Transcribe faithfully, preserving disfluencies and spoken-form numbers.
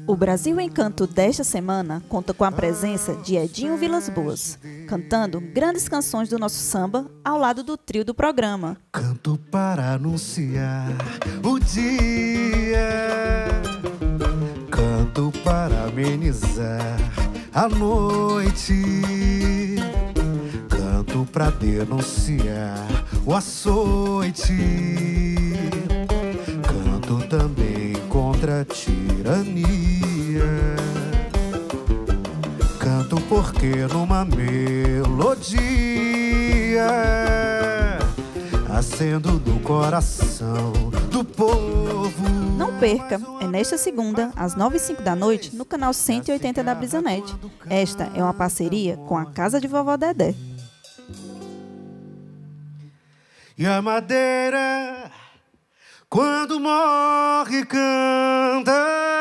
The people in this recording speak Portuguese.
O Brasil Encanto desta semana conta com a presença de Edinho Vilas Boas, cantando grandes canções do nosso samba ao lado do trio do programa. Canto para anunciar o dia, canto para amenizar a noite, canto para denunciar o açoite, canto também contra a tirania. Canto porque numa melodia acendo do coração do povo. Não perca, é nesta segunda, às nove e cinco da noite, no canal cento e oitenta da Brisanet. Esta é uma parceria com a Casa de Vovó Dedé. E a madeira, quando morre, canta.